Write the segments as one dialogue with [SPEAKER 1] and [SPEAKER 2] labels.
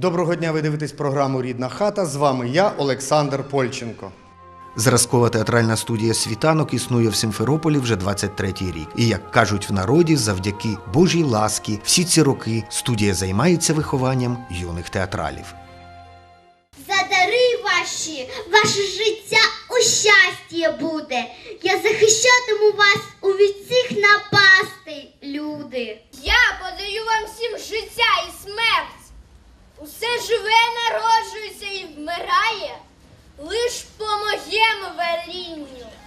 [SPEAKER 1] Доброго дня, ви дивитесь програму «Рідна хата». З вами я, Олександр Польченко. Зразкова театральна студія «Світанок» існує в Сімферополі вже 23-й рік. І, як кажуть в народі, завдяки Божій ласкі всі ці роки студія займається вихованням юних театралів.
[SPEAKER 2] За дари ваші, ваше життя у щасті буде. Я захищатиму вас у від всіх напастей, люди.
[SPEAKER 3] Я подарую вам всім життя і смерть. Усе живе народжується і вмирає лиш по моєму велінню.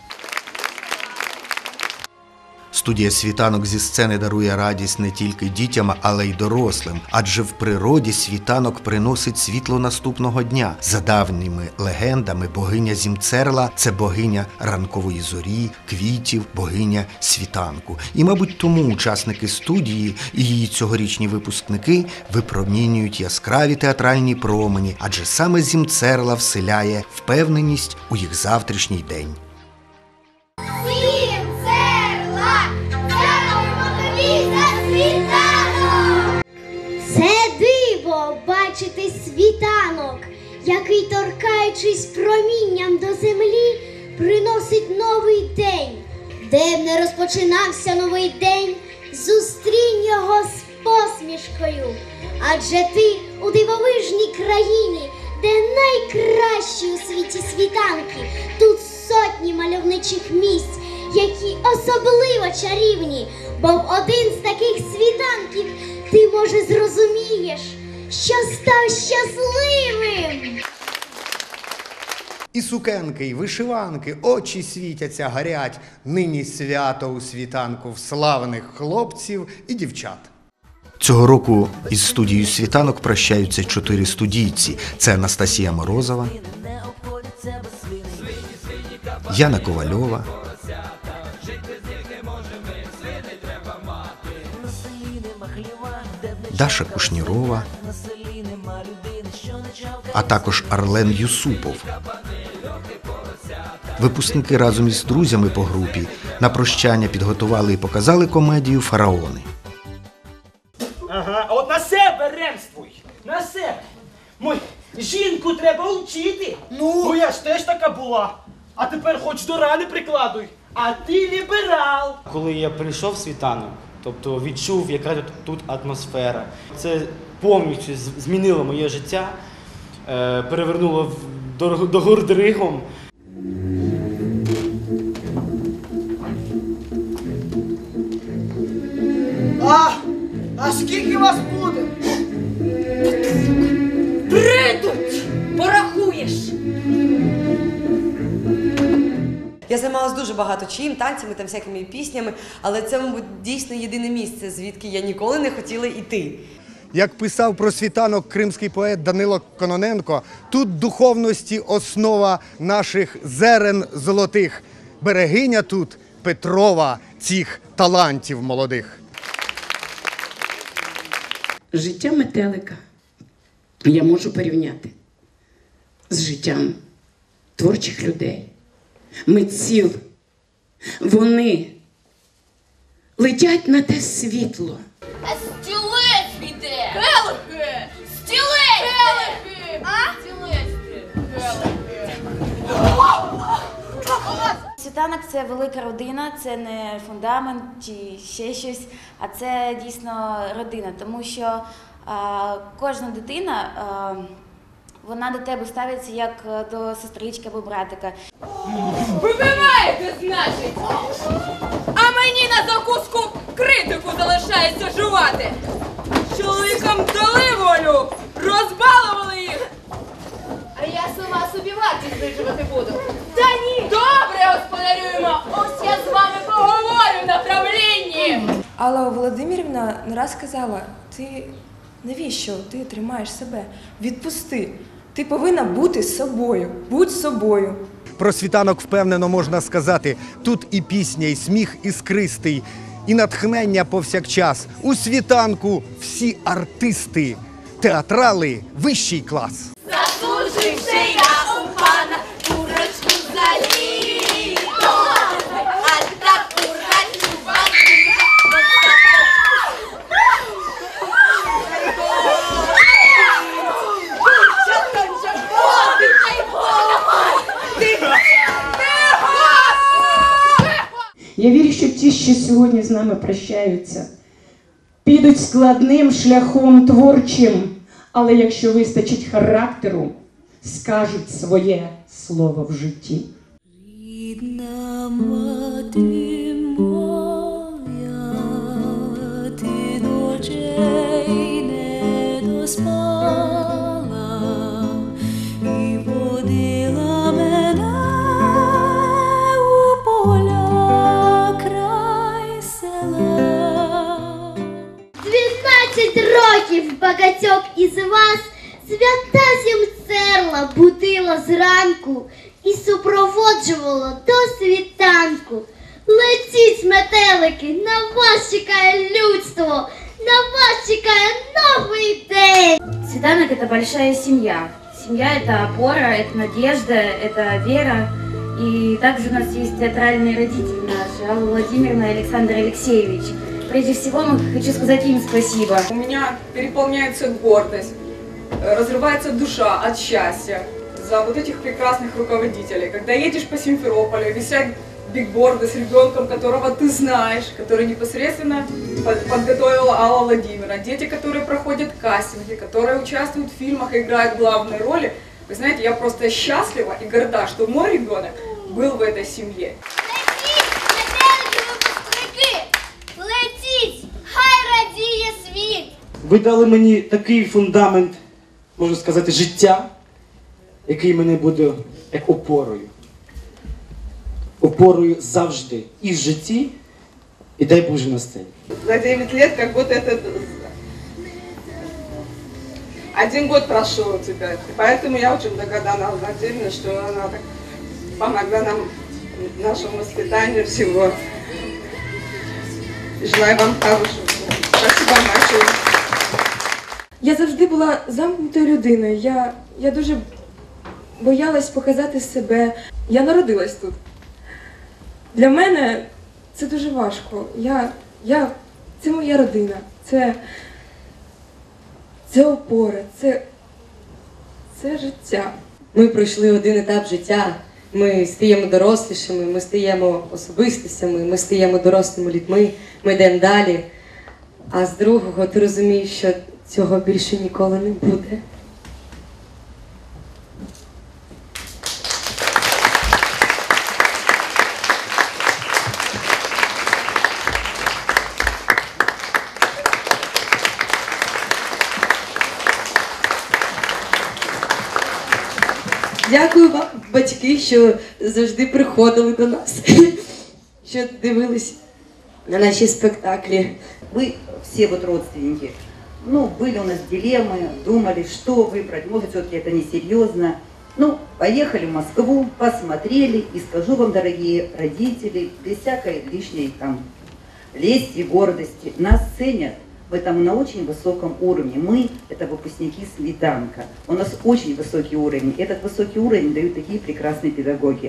[SPEAKER 1] Студія «Світанок» зі сцени дарує радість не тільки дітям, але й дорослим. Адже в природі світанок приносить світло наступного дня. За давніми легендами, богиня Зімцерла – це богиня ранкової зорі, квітів, богиня світанку. І, мабуть, тому учасники студії і її цьогорічні випускники випромінюють яскраві театральні промені, адже саме Зімцерла вселяє впевненість у їх завтрашній день.
[SPEAKER 2] Це диво бачити світанок, який, торкаючись промінням до землі, приносить новий день. Де б не розпочинався новий день, зустрінь його з посмішкою. Адже ти у дивовижній країні, де найкращі у світі світанки. Тут сотні мальовничих місць, які особливо чарівні, бо в один з таких світанків ти, може, зрозумієш, що став щасливим.
[SPEAKER 1] І сукенки, і вишиванки, очі світяться, горять. Нині свято у світанку в славних хлопців і дівчат. Цього року із студією «Світанок» прощаються 4 студійці. Це Анастасія Морозова, Яна Ковальова, Даша Кушнірова, а також Арлен Юсупов. Випускники разом із друзями по групі на прощання підготували і показали комедію «Фараони».
[SPEAKER 4] Ага, а от на себе ремствуй, на себе. Мой, жінку треба вчити. Ну, я ж теж така була. А тепер хоч до рани прикладуй. А ти ліберал. Коли я прийшов в Світанок, тобто відчув, яка тут атмосфера, це повністю змінило моє життя, перевернуло до гордригом.
[SPEAKER 5] А скільки вас буде?
[SPEAKER 6] Придуть! Порахуєш! Я займалась дуже багато чим, танцями, там всякими піснями, але це, мабуть, дійсно єдине місце, звідки я ніколи не хотіла йти.
[SPEAKER 1] Як писав про світанок кримський поет Данило Кононенко, тут духовності основа наших зерен золотих. Берегиня тут Петрова цих талантів молодих.
[SPEAKER 7] Життя метелика я можу порівняти з життям творчих людей, митців. Вони летять на те світло.
[SPEAKER 3] А стілець іде! Келихи! Стілець! Келихи! А? Стілець!
[SPEAKER 8] Світанок – це велика родина, це не фундамент чи ще щось, а це дійсно родина, тому що кожна дитина, вона до тебе ставиться як до сестрички або братика.
[SPEAKER 3] Вибиваєте, значить! А мені на закуску критику залишається жувати! Чоловікам дали волю, розбалували їх! А я сама собі вартість знижувати буду. Та ні! Добре, господарюємо! Ось я з вами поговорю на правлінні!
[SPEAKER 9] Алла Володимирівна не раз казала, ти навіщо ти тримаєш себе? Відпусти. Ти повинна бути собою. Будь собою.
[SPEAKER 1] Про світанок впевнено можна сказати, тут і пісня, і сміх іскристий, і натхнення повсякчас. У світанку всі артисти, театрали вищий клас.
[SPEAKER 3] Заслуживши я у пана курочку за літо, а так курочку банку.
[SPEAKER 7] Я вірю, що ті, що сьогодні з нами прощаються, підуть складним шляхом творчим, але якщо вистачить характеру, скажуть своє слово в житті.
[SPEAKER 10] Рідна мати моя, ти ночей не доспала і водила мене у поля край села.
[SPEAKER 2] 12 років багатьох із вас свята зімцерла будила зранку і супроводжувала до світанку. Летіть, метелики, на вас чекає людство, на вас чекає новий день.
[SPEAKER 8] Светанок – это большая семья. Семья – это опора, это надежда, это вера. И также у нас есть театральные родители наши, Алла Владимировна и Александр Алексеевич. Прежде всего, хочу сказать им спасибо.
[SPEAKER 9] У меня переполняется гордость, разрывается душа от счастья за вот этих прекрасных руководителей. Когда едешь по Симферополю, висят бигборды с ребенком, которого ты знаешь, который непосредственно подготовила Алла Владимировна, дети, которые проходят кастинги, которые участвуют в фильмах и играют главные роли. Вы знаете, я просто счастлива и горда, что мой ребенок был в этой семье.
[SPEAKER 2] Летіть, хай радіє світ!
[SPEAKER 4] Ви дали мені такий фундамент, можна сказати, життя, який мене буде як опорою. Опорою завжди і в житті, і дай Боже на сцені.
[SPEAKER 11] За 9 лет как будто это 1 год прошел у тебя. Поэтому я очень благодарна Владимиру, что она так помогла нам, нашему воспитанию всего. Желаю вам хорошего. Спасибо большое.
[SPEAKER 9] Я завжди була замкнутою людиною. Я дуже боялась показати себе. Я народилась тут. Для мене це дуже важко. Це моя родина, це опора, це життя.
[SPEAKER 6] Ми пройшли один етап життя. Ми стаємо дорослішими, ми стаємо особистостями, ми стаємо дорослими людьми, ми йдемо далі. А з другого ти розумієш, що цього більше ніколи не буде. Дякую вам, батьки, що завжди приходили до нас, що дивились на наші спектаклі.
[SPEAKER 12] Вы все вот родственники. Ну, были у нас дилеммы, думали, что выбрать. Может, все-таки это несерьезно. Ну, поехали в Москву, посмотрели. И скажу вам, дорогие родители, без всякой лишней там лести, гордости, нас ценят в этом на очень высоком уровне. Мы – это выпускники Светанка. У нас очень высокий уровень. Этот высокий уровень дают такие прекрасные педагоги.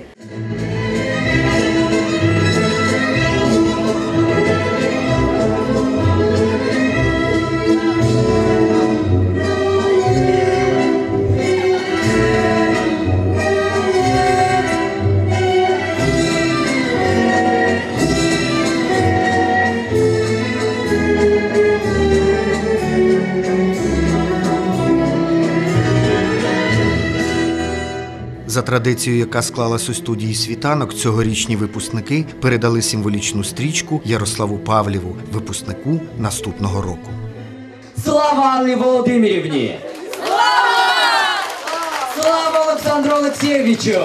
[SPEAKER 1] За традицією, яка склалась у студії «Світанок», цьогорічні випускники передали символічну стрічку Ярославу Павлєву, випускнику наступного року.
[SPEAKER 13] Слава Анні Володимирівні! Слава! Слава Олександру Олексійовичу!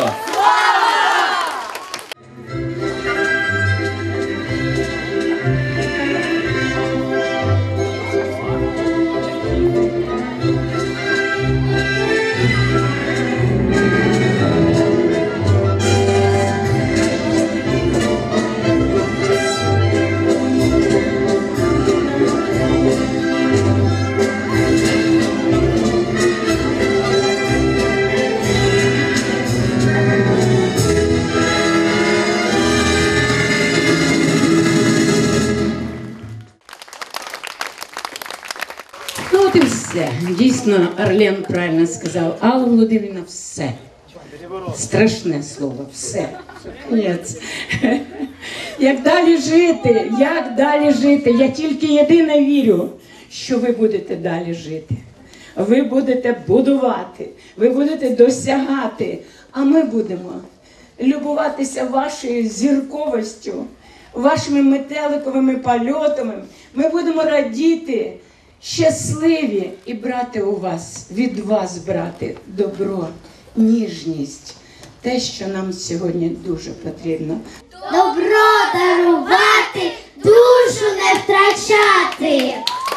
[SPEAKER 7] Ну от і все. Дійсно, Арлен правильно сказав. Алла Володимирівна, все. Страшне слово, все. Кінець. Як далі жити? Як далі жити? Я тільки єдине вірю, що ви будете далі жити. Ви будете будувати, ви будете досягати, а ми будемо любуватися вашою зірковістю, вашими метеликовими польотами. Ми будемо радіти, щасливі і брати у вас, від вас брати добро, ніжність, те, що нам сьогодні дуже потрібно.
[SPEAKER 2] Добро дарувати, душу не втрачати.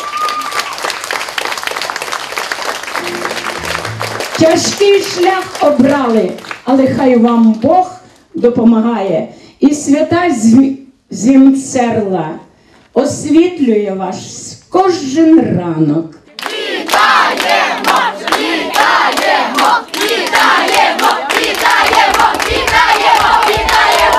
[SPEAKER 7] Тяжкий шлях обрали, але хай вам Бог допомагає. І свята Зімцерла освітлює ваш кожен ранок.
[SPEAKER 10] Вітаємо! Вітаємо! Вітаємо! Вітаємо! Вітаємо! Вітаємо!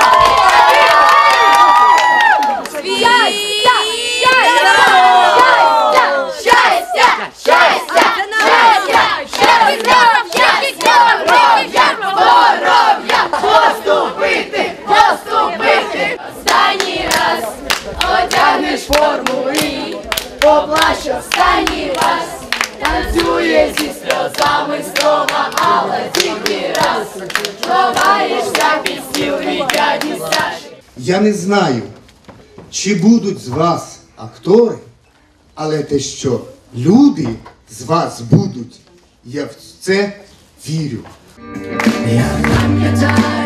[SPEAKER 10] Поступити! Останній раз одягнеш форму і поплач останній раз. Танцює зі сльозами строга, але тільки раз. Ховаєшся під стіл від дяді Саші.
[SPEAKER 14] Я не знаю, чи будуть з вас актори, але те, що люди з вас будуть, я в це вірю.
[SPEAKER 10] Я пам'ятаю